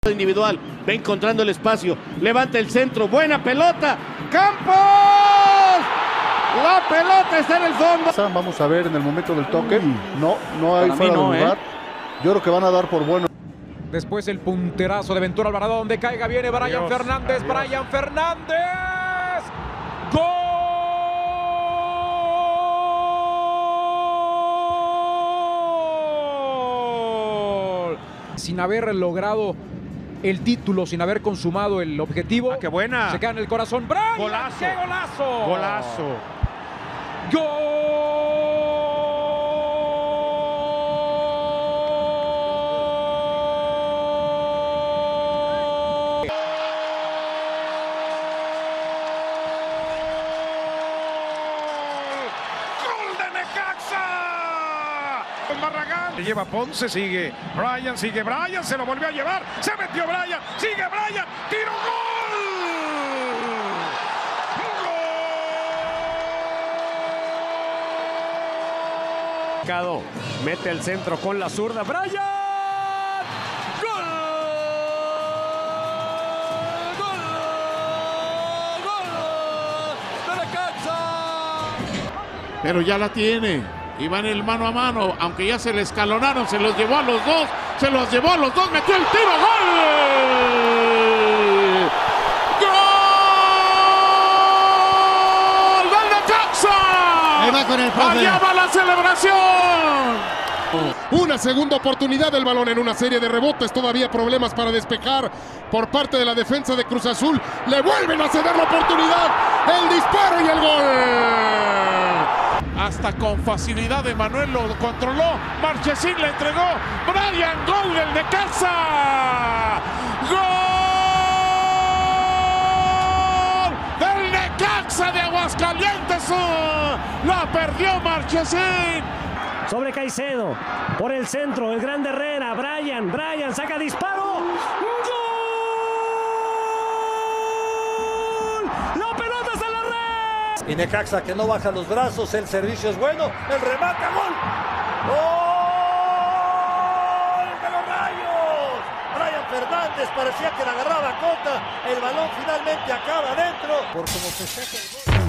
Individual, va encontrando el espacio, levanta el centro, buena pelota, ¡Campos! La pelota está en el fondo. Vamos a ver en el momento del toque. No hay fuera de lugar. Yo creo que van a dar por bueno. Después el punterazo de Ventura Alvarado, donde caiga, viene Brian Fernández. Adiós. Brian Fernández. ¡Gol! Sin haber logrado el título, sin haber consumado el objetivo. ¡Qué buena! Se queda en el corazón. ¡Brian! ¡Golazo! ¡Qué golazo! ¡Golazo! ¡Gol! Barragán le lleva Ponce, sigue Brian, se lo volvió a llevar, se metió Brian, sigue Brian, tiro, gol. Mete el centro con la zurda, Brian. ¡Gol! ¡Gol! ¡Gol! ¡De Necaxa! Pero ya la tiene. Y van el mano a mano, aunque ya se le escalonaron, se los llevó a los dos, metió el tiro, ¡gol! ¡Gol! ¡Gol de Necaxa! ¡Allá va la celebración! Una segunda oportunidad del balón en una serie de rebotes, todavía problemas para despejar por parte de la defensa de Cruz Azul. Le vuelven a ceder la oportunidad, el disparo y el gol. Hasta con facilidad Emanuel lo controló, Marchesín le entregó, Brian, gol del Necaxa. ¡Gol del Necaxa de Aguascalientes! La perdió Marchesín. Sobre Caicedo, por el centro, el grande Herrera, Brian saca disparo. ¡Gol! ¡La pelota está en la red! Y Necaxa que no baja los brazos, el servicio es bueno, el remate, ¡gol! ¡Gol de los Rayos! Brian Fernández parecía que la agarraba Cota, el balón finalmente acaba adentro. Por como festeja el gol.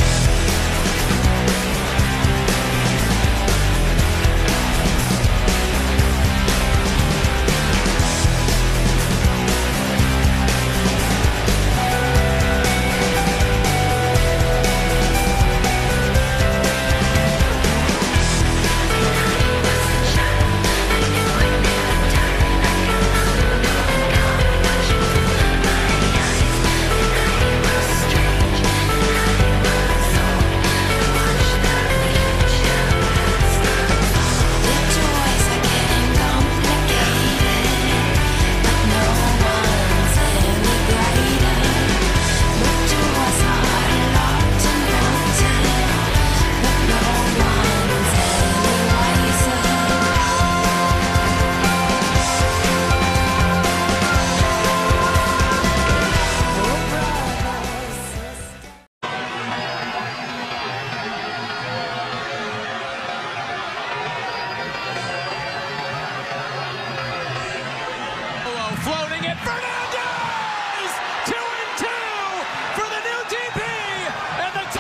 Floating it, Fernandez! 2-2 for the new DP! And the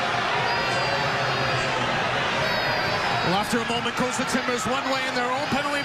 Well, after a moment goes the Timbers one way in their own penalty